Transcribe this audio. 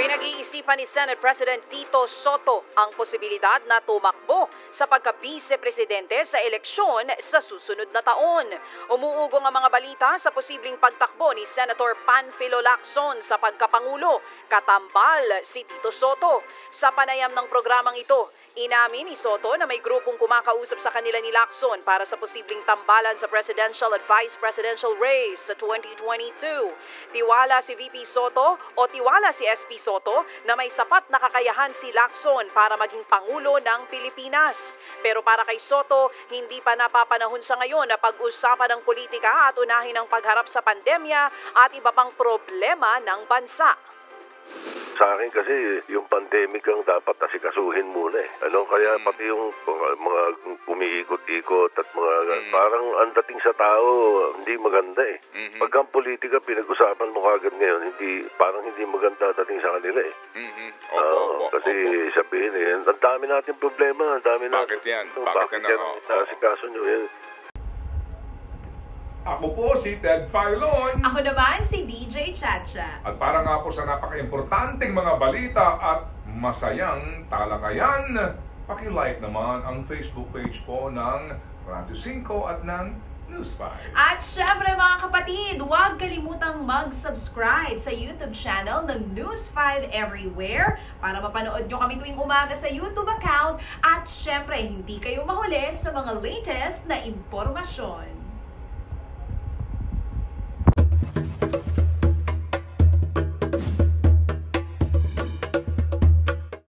Pinag-iisipan ni Senate President Tito Sotto ang posibilidad na tumakbo sa pagka-bise presidente sa eleksyon sa susunod na taon. Umuugong ang mga balita sa posibleng pagtakbo ni Senator Panfilo Lacson sa pagkapangulo. Katambal si Tito Sotto. Sa panayam ng programang ito, inamin ni Sotto na may grupong kumakausap sa kanila ni Lacson para sa posibleng tambalan sa presidential at vice presidential race sa 2022. Tiwala si VP Sotto o tiwala si SP Sotto na may sapat na kakayahan si Lacson para maging Pangulo ng Pilipinas. Pero para kay Sotto, hindi pa napapanahon sa ngayon na pag-usapan ng politika at unahin ang pagharap sa pandemya at iba pang problema ng bansa. Sa akin kasi, yung pandemic ang dapat asikasuhin muna eh. Kaya pati yung mga umiikot-ikot at mga parang ang dating sa tao, hindi maganda eh. Pagka ang politika, pinag-usapan mo kagad ngayon, parang hindi maganda dating sa kanila eh. Kasi sabihin eh, ang dami natin problema, ang dami natin. Bakit yan? Bakit yan? Asikaso nyo yan. Ako po si Ted Filon. Ako naman si DJ Chacha. At para nga po sa napaka-importanting mga balita at masayang talakayan, paki-like naman ang Facebook page po ng Radyo 5 at ng News 5. At syempre mga kapatid, huwag kalimutang mag-subscribe sa YouTube channel ng News 5 Everywhere para mapanood nyo kami tuwing umaga sa YouTube account at syempre hindi kayo mahuli sa mga latest na impormasyon.